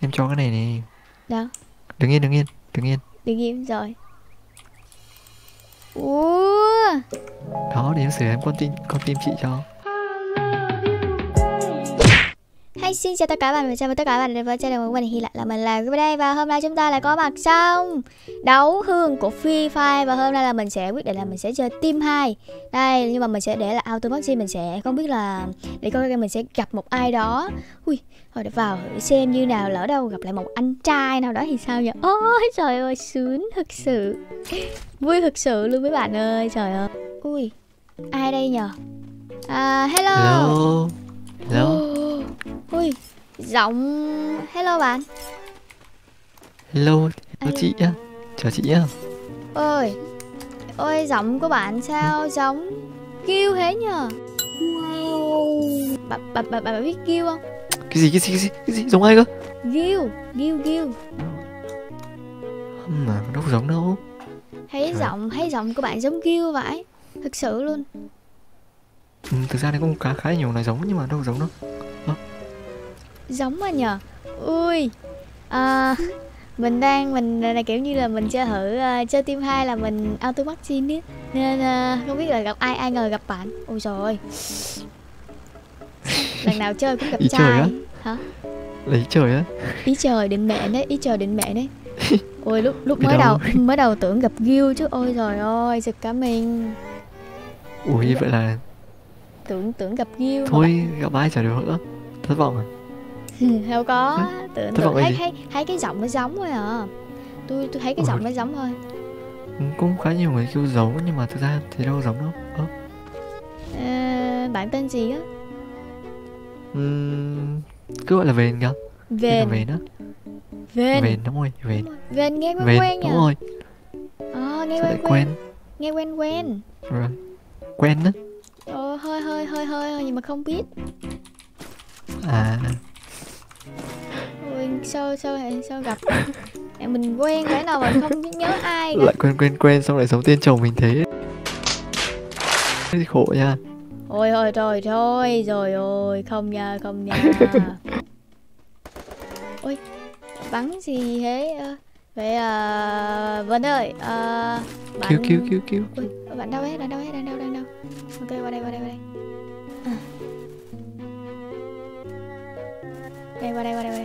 Em cho cái này này. Đâu? Đứng yên, đứng yên, đứng yên. Đứng im rồi. Ủa. Đó, để em sửa em con tim chị cho. Hay xin chào tất cả các bạn, chào tất cả các bạn đến với channel của mình. Hiện lại là mình là đây, và hôm nay chúng ta lại có mặt trong đấu hương của Free Fire. Và hôm nay là mình sẽ quyết định là mình sẽ chơi team 2 đây, nhưng mà mình sẽ để là auto maxi. Mình sẽ không biết là để coi mình sẽ gặp một ai đó. Ui, thôi để vào thử xem như nào, lỡ đâu gặp lại một anh trai nào đó thì sao nhỉ. Ôi trời ơi, sướng thực sự, vui thực sự luôn mấy bạn ơi. Trời ơi, ui, ai đây nhờ? Hello. Hello. Hello. Ui, giọng hello bạn. Hello, hello chị nhá. Chào chị nhá. Ôi, ôi giọng của bạn sao giống kêu thế nhờ? Wow. Bà biết kêu không? Cái gì giống ai cơ? Gil. Mà đâu giống đâu. Thấy giọng của bạn giống kêu vậy. Thực sự luôn. Thực ra này cũng khá nhiều này giống nhưng mà đâu giống đâu. Giống mà nhờ. Ui. Mình là kiểu như là mình chơi thử chơi team 2 là mình auto maxin á, nên không biết là gặp ai ngờ gặp bạn. Ôi trời ơi, lần nào chơi cũng gặp Ý trời á. trai hả? Lấy trời á. Ý trời định mệnh đấy. Ôi lúc Biết mới đầu tưởng gặp Gil chứ. Ôi trời ơi, giật cả mình. Ui vậy là tưởng gặp Gil thôi gặp ai chả được nữa. Thất vọng à? Đâu có, tưởng thấy cái giọng nó giống thôi à. Tôi thấy cái giọng nó giống thôi. Cũng khá nhiều người kêu giống nhưng mà thực ra thì đâu giống đâu. Bạn tên gì á? Cứ gọi là Vền kìa. Vền. Vền đúng rồi, Vền. Vền nghe quen nhỉ? Đúng rồi. Nghe quen. Nghe quen. Rồi. Quen á. Hơi nhưng mà không biết. Ôi, sao gặp mình quen cái nào mà không nhớ ai cả. Lại quen xong lại giống tên chồng mình thế. Thì khổ nha. Ôi thôi rồi ôi, không nha. Ôi, bắn gì thế? Vậy Vân ơi, bạn Cứu. Ui, bạn đâu ấy, đang đâu? Ok, qua đây. Đây.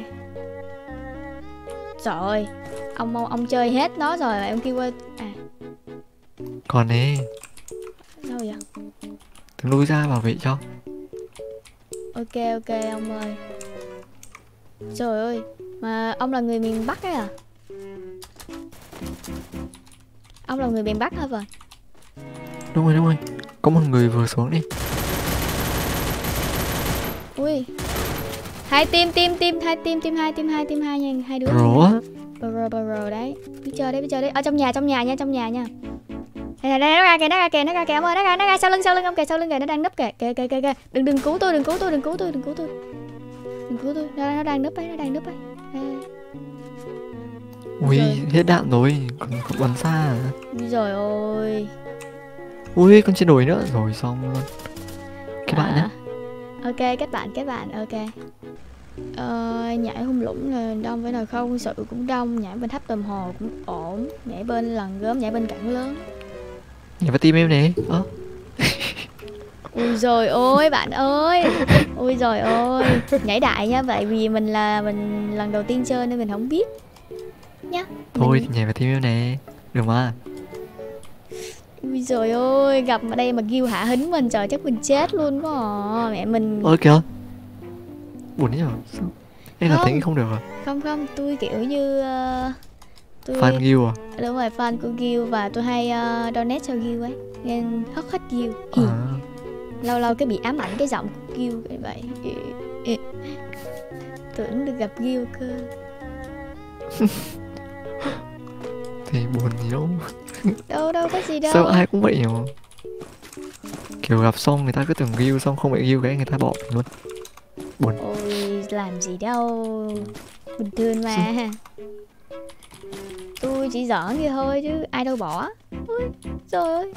Trời ơi, ông chơi hết nó rồi mà em kêu qua. Còn nè. Đâu vậy? Đừng lui ra bảo vệ cho. Ok ông ơi. Trời ơi, mà ông là người miền Bắc ấy à? Ông là người miền Bắc hả vậy? Đúng rồi. Có một người vừa xuống đi. Ui. Hai team hai nha, hai đứa. Bro đấy. Biết chơi đấy. Ở trong nhà nha. Đây, nó ra kìa ông ơi, nó ra sau lưng ông kìa, nó đang núp kìa. Đừng cứu tôi. Nó đang núp ấy. Ui, hết đạn rồi, còn bắn xa à? Rồi ôi. Ui, con chưa đổi nữa, rồi xong luôn. Các bạn nhé. Ok, kết bạn, ok. Nhảy hung lũng là đông với nào không, sự cũng đông, nhảy bên tháp tầm hồ cũng ổn, nhảy bên lằn gớm, nhảy bên cảng lớn. Nhảy vào team em này. Ui rồi ôi bạn ơi. Ui rồi ôi, nhảy đại nha, vậy vì mình lần đầu tiên chơi nên mình không biết nhá. Thôi thì nhảy vào team em này, được mà. Ui rồi ôi, gặp ở đây mà kêu hạ hính mình, trời chắc mình chết luôn quá à. Mẹ mình. Ôi kìa. Buồn thế nhở? Em là thấy không được à? Không, tôi kiểu như tôi fan Gil à? Đúng rồi, fan của Gil, và tôi hay donate cho Gil ấy, nên hết Gil. Lâu cái bị ám ảnh cái giọng của Gil vậy. Tưởng được gặp Gil cơ. Thì buồn gì đâu. Đâu có gì đâu. Sao ai cũng vậy mà. Kiểu gặp xong người ta cứ tưởng Gil, xong không phải Gil cái người ta bỏ mình luôn. Buồn. Ôi làm gì đâu, bình thường mà. Tôi chỉ giỡn vậy thôi chứ ai đâu bỏ. Ôi trời ơi.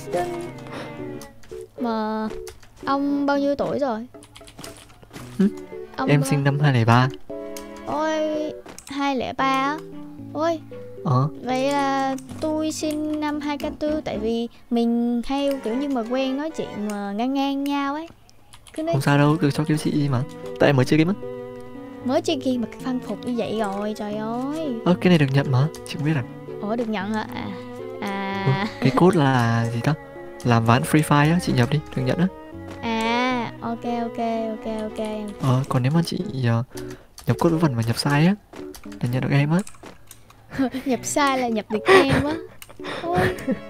Mà ông bao nhiêu tuổi rồi? Em sinh năm 2003. Ôi 203 á. Ôi vậy là tôi xin năm 2k4. Tại vì mình hay kiểu như mà quen nói chuyện mà ngang ngang nhau ấy. Cứ nói Không sao đâu, được cho kêu chị mà. Tại em mới chơi game á. mới chơi game mà cái văn phục như vậy rồi, trời ơi. Cái này được nhận mà, chị không biết à? Ủa được nhận hả? Cái code là gì ta? Làm ván Free Fire á, chị nhập đi, được nhận á. Ok. Còn nếu mà chị nhập code vớ vẩn mà nhập sai á là nhận được em á. Nhập sai là nhập được em á. Ôi.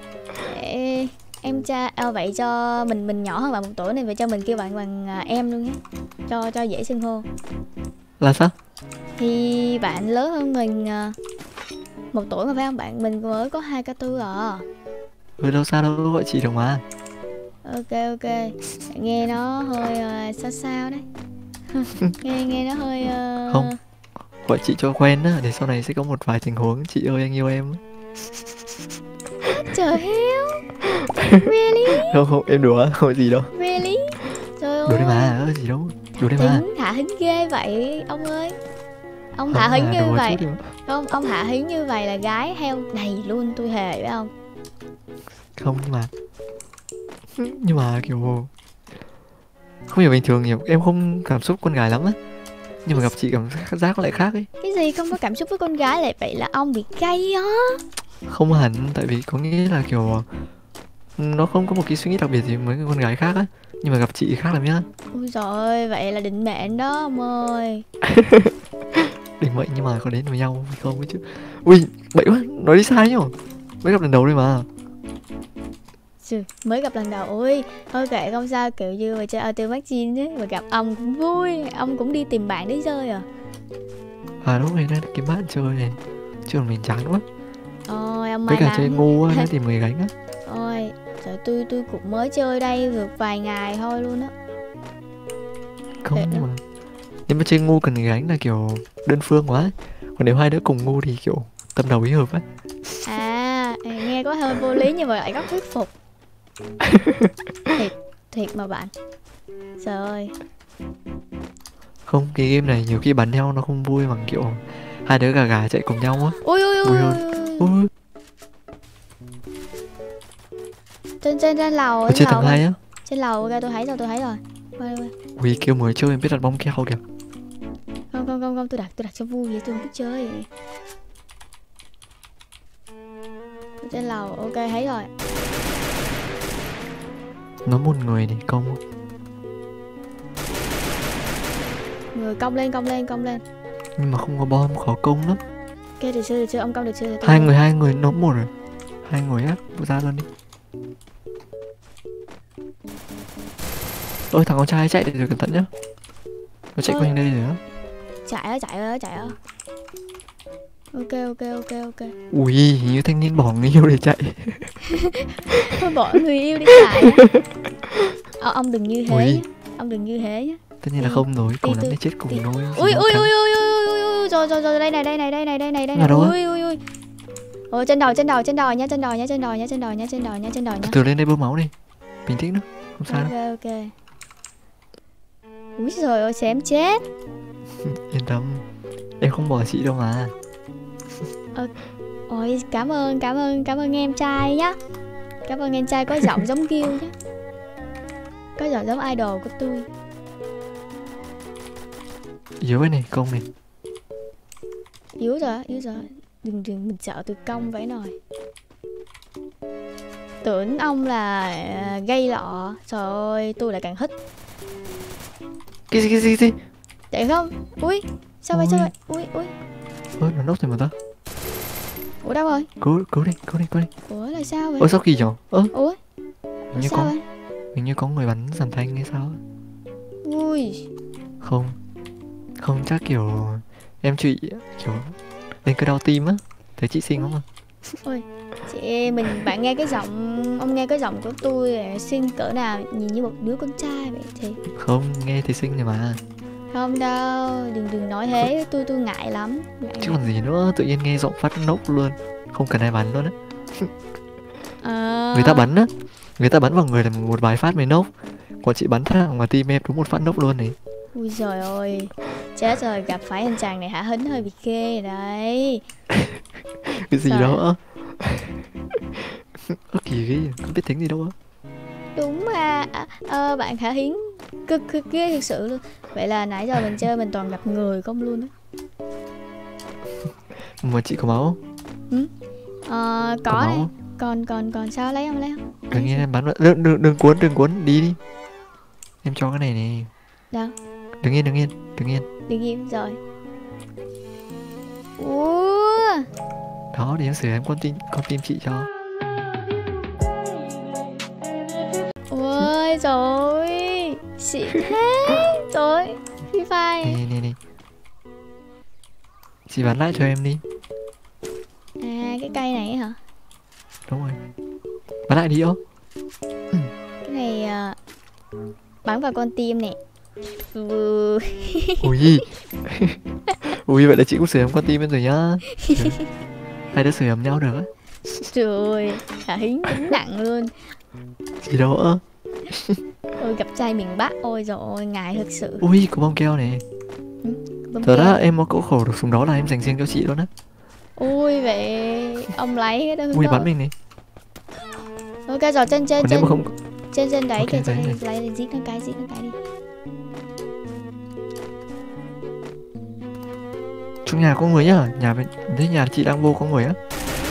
Em vậy cho mình nhỏ hơn bạn 1 tuổi này, vậy cho mình kêu bạn bằng em luôn nhé. Cho dễ xưng hô. Là sao? Thì bạn lớn hơn mình 1 tuổi mà phải không bạn? Mình mới có 2k4 à. Đâu sao đâu, gọi chị được mà. Ok. Nghe nó hơi sao đấy. nghe nó hơi Không, gọi chị cho quen á, để sau này sẽ có một vài tình huống chị ơi anh yêu em. Trời heo. Really? Không, em đùa, không có gì đâu. Really? Trời ơi. Đùa đấy mà, gì đâu. Đùa đấy mà. Thả hứng ghê vậy ông ơi. Ông thả hứng như vậy. Không, ông thả hứng như vậy là gái heo đầy luôn, tôi thề phải không? Không, nhưng mà kiểu không hiểu, bình thường nhiều em không cảm xúc con gái lắm á, nhưng mà gặp chị cảm giác lại khác ấy. Cái gì không có cảm xúc với con gái lại vậy là ông bị gay á? Không hẳn, tại vì có nghĩa là kiểu nó không có một cái suy nghĩ đặc biệt gì với con gái khác á, nhưng mà gặp chị khác lắm nhá. Ôi trời ơi, vậy là định mệnh đó ông ơi. Định mệnh nhưng mà có đến với nhau hay không ấy chứ. Ui, bậy quá, nói đi sai nhá. Mới gặp lần đầu đây mà. Mới gặp lần đầu. Ui, thôi kệ không sao, kiểu như mà chơi Auto Machine ấy, mà gặp ông cũng vui, ông cũng đi tìm bạn để chơi à. Đúng rồi, đang kiếm bạn chơi này, chứ còn mình chán quá. Ôi ông với may cả chơi ngu á, nó tìm người gánh á. Ôi, trời, tôi cũng mới chơi đây được vài ngày thôi luôn á. Không, nhưng mà nếu mà chơi ngu cần người gánh là kiểu đơn phương quá ấy. Còn nếu hai đứa cùng ngu thì kiểu tâm đầu ý hợp á. Nghe có hơi vô lý nhưng mà lại rất thuyết phục. thiệt mà bạn. Trời ơi. Không, cái game này nhiều khi bắn nhau nó không vui bằng kiểu hai đứa gà gà chạy cùng nhau á. Ui. Ui. Trên lầu. Ở trên tầng 2 á. Trên lầu ra tôi thấy rồi. Quay. Ui, kêu mới chơi em biết đặt bóng keo kìa. Không, tôi đặt cho vui vậy, tôi không biết chơi. Trên lầu, ok thấy rồi. Nó một người này công không? Người công lên. Nhưng mà không có bom, khó công lắm. Ok, được chưa, ông công được chưa? Hai người nó một rồi. Hai người á, ra luôn đi. Ôi, thằng con trai chạy để rồi, cẩn thận nhá. Nó chạy quanh đây rồi á. Chạy á. Ok. Ui, hình như thanh niên bỏ người yêu để chạy. Bỏ người yêu đi chạy á. Ông đừng như thế nhá. Ông đừng như thế nhá. Tất nhiên là không rồi, cùng lắm để chết cùng thôi. Ui. Rồi đây này. Ui. Ôi trên đồi nhá. Từ lên đây bơm máu đi. Bình tĩnh nữa, không sao đâu. Ok. Úi giời ơi, xém chết. Yên tâm, em không bỏ chị đâu mà. Ôi cảm ơn em trai nhá. Cảm ơn em trai có giọng giống Gil nhá. Có giọng giống idol của tôi. Yếu này, công này. Yếu rồi. Đừng mình sợ tôi công vậy rồi. Tưởng ông là gây lọ. Trời ơi, tôi lại càng hít. Cái gì? Chạy không? Ui, sao vậy? Ui. Nó nốc rồi mà ta. Ủa đâu rồi? Cứu đi. Ủa là sao vậy? Ủa sao kỳ nhở? Ủa? Hình như có người bắn giảm thanh hay sao? Ui. Không chắc kiểu em chị kiểu lên cơn đau tim á. Thấy chị xinh không? Ôi, chị bạn nghe cái giọng, ông nghe cái giọng của tôi xinh cỡ nào, nhìn như một đứa con trai vậy thì. Không, nghe thì xinh rồi mà. Không đâu, đừng nói thế, tôi ngại lắm. Chứ còn gì nữa, tự nhiên nghe giọng phát nốc luôn. Không cần ai bắn luôn á. Người ta bắn vào người là một vài phát mới nốc. Còn chị bắn thẳng vào tim em đúng một phát nốc luôn này. Ui giời ơi, Chết rồi, gặp phải anh chàng này hả hĩnh hơi bị ghê rồi đấy. Cái gì Trời. đó kỳ ghê, không biết tính gì đâu á. Đúng mà. Bạn Khả Hiến cực ghê thực sự luôn. Vậy là nãy giờ mình chơi mình toàn gặp người không luôn á. Mà chị có máu không? Có máu này. không? Còn sao lấy không? Đừng nghe em bắn vào. Đừng cuốn đi. Em cho cái này nè. Đâu? Đừng yên. Đừng im rồi. Ủa. Đó để em sửa em con tim chị cho. Ôi trời, xịn thế. Trời, Free Fire. Nè. Chị bắn lại cho em đi. À, cái cây này hả? Đúng rồi. Bắn lại đi. Cái này bắn vào con tim nè. Ui vậy là chị cũng sửa em con tim em rồi nhá. Hai đứa sửa ấm nhau được á. Trời, Khả Hiến đúng nặng luôn. Gì đâu á. Ôi gặp trai miền Bắc, ôi rồi ôi ngại thực sự. Ui có bom keo này. Thật ra em có cỗ khẩu được súng đó là em dành riêng cho chị luôn á. Ui vậy ông lấy cái đó. Ui bắn mình này. Ok rồi trên Còn nếu mà không trên đấy Ok, kìa, đấy này. lấy giết nó cái đi. trong nhà có người nhá. Nhà chị đang vô có người á.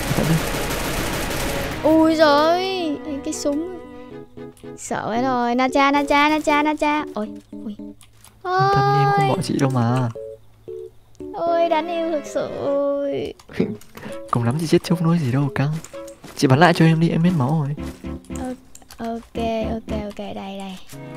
Ui rồi cái súng sợ vậy rồi. Na cha. Ôi. Yên tâm đi, em không bỏ chị đâu mà. Ôi đáng yêu thực sự. Ôi. Cùng lắm chị chết chung thôi gì đâu căng. Chị bắn lại cho em đi, em hết máu rồi. Ok đây.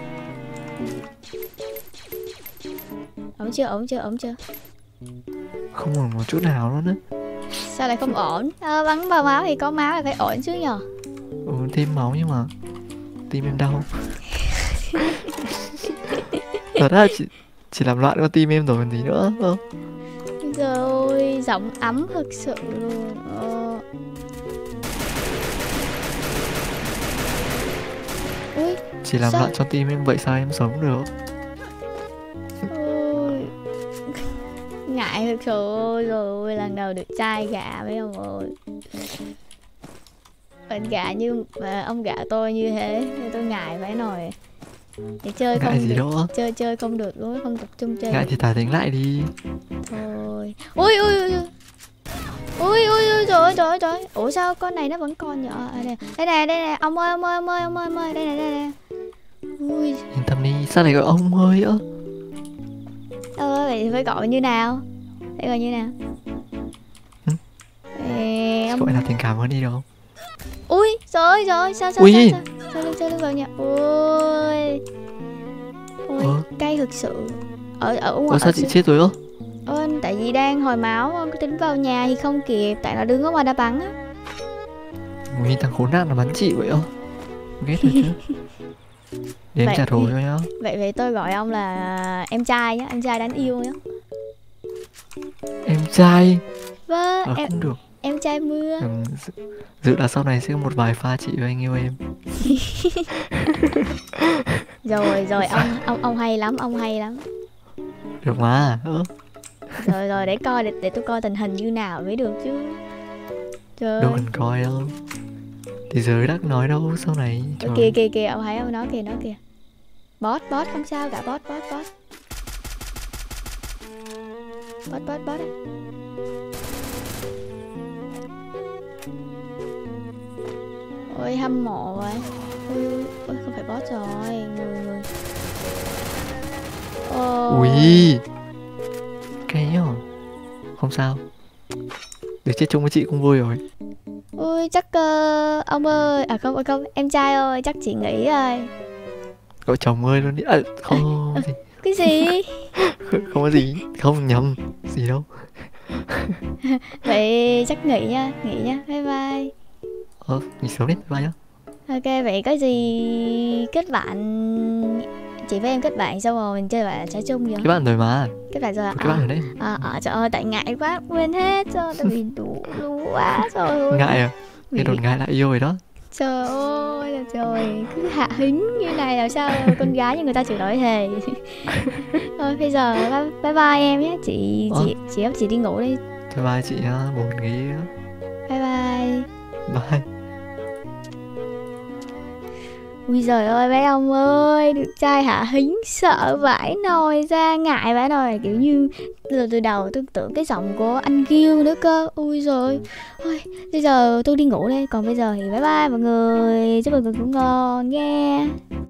Ổn chưa? Không ổn một chút nào luôn á. Sao lại không ổn? Bắn vào máu thì có máu là phải ổn chứ nhờ. Thêm máu nhưng mà tim em đau. Thật ra chỉ làm loạn con tim em rồi còn gì nữa. Rồi giọng ấm thực sự luôn. Ui, Chỉ làm sao? loạn cho tim em vậy sao em sống được? Ôi. Ngại thực sự rồi, lần đầu được trai gạ mấy ông ơi. Bạn gạ như mà ông gạ tôi như thế thì tôi ngại vậy rồi. Để chơi Ngại không gì được. đâu. Chơi không được luôn, không tập trung chơi. Ngại thì thả đánh lại đi. Thôi. Ui trời. Ủa sao con này nó vẫn còn nhỏ đây nè ông ơi đây nè. Ui. Yên tâm đi, sao lại gọi ông ơi á? Vậy thì phải gọi như nào? Phải gọi như nào? Gọi là tình cảm hơn đi đâu. Ui rồi sao Ui. sao vào nhà. Ui cay thực sự. Ở ngoài Sao chị chết rồi á? tại vì đang hồi máu, tính vào nhà thì không kịp, tại nó đứng ở ngoài đã bắn á. Ui thằng khốn nạn là bắn chị vậy á. Ghét rồi chứ. Để em trả thù cho nhá. Vậy tôi gọi ông là em trai nhá, em trai đáng yêu nhá. Em trai. Vâng, Không được. Em trai mưa. Dự là sau này sẽ có một vài pha chị và anh yêu em. Rồi ông hay lắm, Được mà. Rồi để coi, để tôi coi tình hình như nào mới được chứ. Trời. Đâu cần coi đâu. Thì giờ đã nói đâu sau này. Kìa ông thấy ông nó kìa. Bot không sao cả, bot. Bot. Ôi hâm mộ vậy. Ôi không phải bot rồi, người. Ui. Cái nhá. Không sao. Được chết chung với chị cũng vui rồi. Ui chắc ông ơi, không em trai ơi, chắc chị nghĩ rồi. Gọi chồng ơi luôn đi. Không gì. Cái gì? Không có gì, không nhầm gì đâu. Vậy chắc nghỉ nha, bye bye. Nghỉ sớm đi, bye nhá. Ok, vậy có gì kết bạn, chị với em kết bạn xong rồi mình chơi bạn trái chung vậy. Kết bạn rồi mà. Kết bạn rồi. Kết bạn rồi đấy. Trời ơi, tại ngại quá quên hết, cho tại vì đủ quá rồi. Ngại à? Cái đồn ngại lại yêu rồi đó. Trời ơi là trời, cứ hạ hứng như này làm sao con gái như người ta chịu nổi thề. Thôi bây giờ bye bye em nhé. Chị ép chị đi ngủ đi. Bye bye chị nhá, buồn nghỉ á. Bye bye. Bye. Ui giời ơi mấy ông ơi, được trai hạ hứng sợ vãi nồi ra, ngại vãi nồi, kiểu như từ đầu tôi tưởng cái giọng của anh Gil nữa cơ. Ui giời ơi, bây giờ tôi đi ngủ đây, còn bây giờ thì bye bye mọi người, chúc mọi người ngủ ngon nha.